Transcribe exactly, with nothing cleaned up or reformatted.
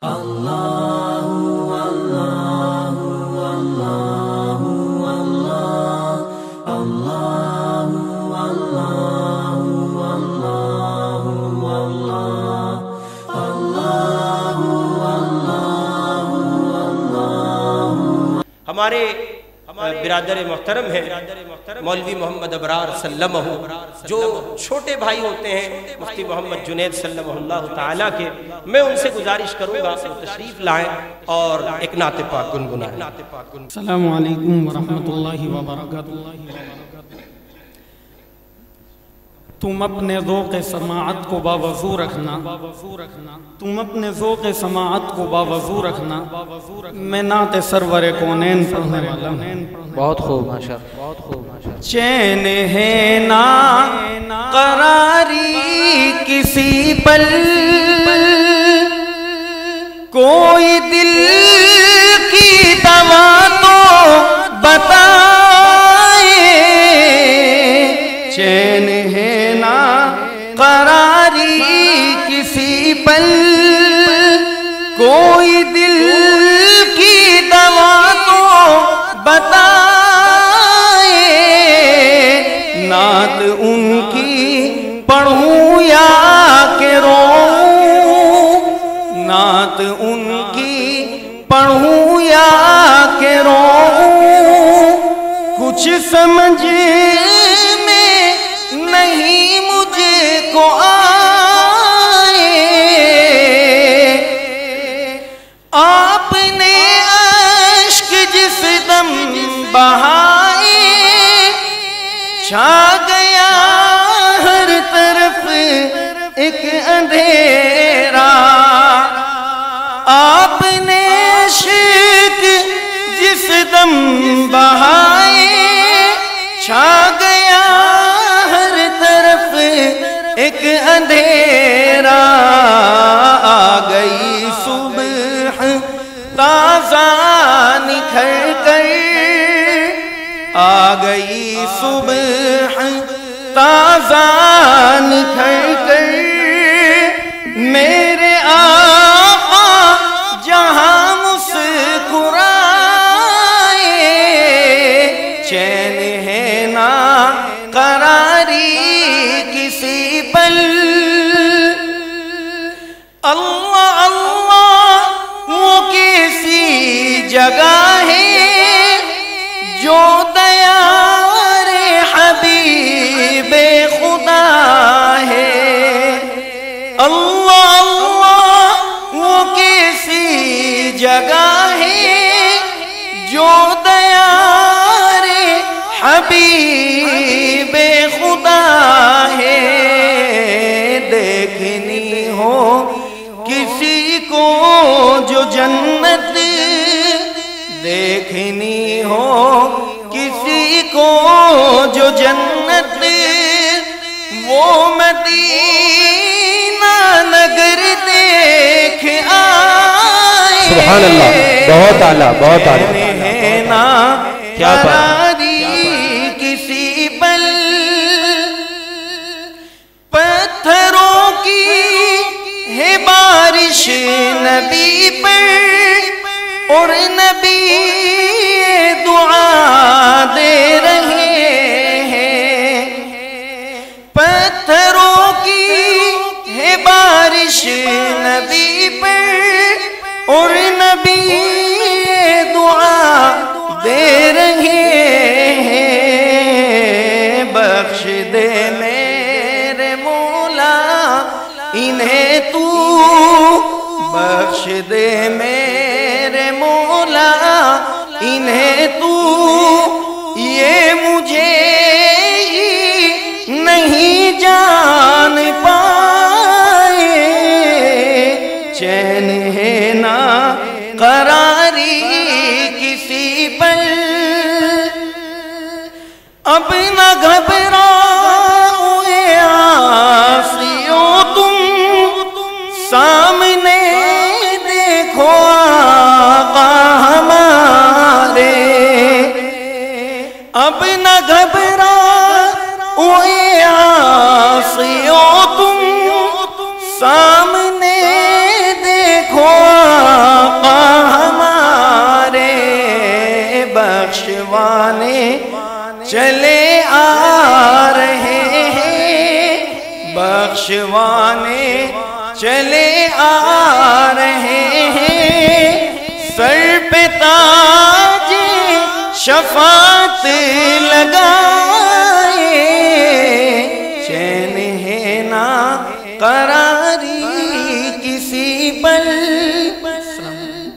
ہمارے برادر محترم ہیں مولوی محمد ابرار سلمہ، جو چھوٹے بھائی ہوتے ہیں مفتی محمد جنید سلمہ اللہ تعالیٰ کے، میں ان سے گزارش کروں گا کہ تشریف لائیں اور ایک نعت پاک گنگنائیں۔ السلام علیکم ورحمۃ اللہ وبرکاتہ۔ تم اپنے ذوق سماعت کو باوضو رکھنا، تم اپنے ذوق سماعت کو باوضو رکھنا، میں نعت سرور کونین پڑھنے والا ہوں۔ بہت خوب ماشاءاللہ، بہت خوب ماشاءاللہ۔ چین ہے نا قراری کسی پل، کوئی دل کی دوا تو بتائے، چین ہے نا قراری کسی پل، کوئی دل کی دوا تو بتائے، نعت ان کی پڑھوں یا کہ روؤں، نعت ان کی پڑھوں یا کہ روؤں، کچھ سمجھ میں نہیں مجھے کو آئے، آپ نے اشک جس دم بہائے، چھا گیا ہر طرف ایک اندھیرا، آپ نے عشق جس دم بہائے، چھا گیا ہر طرف ایک اندھیرا، آ گئی صبح تازہ نکھر کر، آ گئی صبح تازہ نکھر کر، میرے آقا جہاں مسکرائے، چین ہے نا قراری کسی پل، اللہ اللہ وہ کیسی جگہ ہے جو دیار حبیب خدا ہے، اللہ اللہ وہ کیسی جگہ ہے جو دیار حبیب خدا ہے، دیکھنی ہو کسی کو جو جنت، دیکھنی ہو کسی کو جو جنت، وہ مدینہ نگر دیکھ آئے، سبحان اللہ، بہت اعلیٰ، بہت اعلیٰ، ہے نا کیا قراری کسی پل، پتھروں کی ہے بارش نبی پر، اور نبی دعا دے رہے ہیں، پتھروں کی ہے بارش نبی پر، اور نبی دعا دے رہے ہیں، بخش دے میرے مولا انہیں تو، بخش دے میرے مولا انہیں تو، یہ مجھے ہی نہیں جان پائے، چین ہے نا قراری کسی پل، اب نہ گھبراؤ اے عاصیوں تم، سامنے دیکھو آقا ہمارے، اب نہ گھبراؤ اے عاصیوں تم، سامنے دیکھو چلے آ رہے ہیں، بخشوانے چلے آ رہے ہیں، سر پہ تاج شفاعت لگا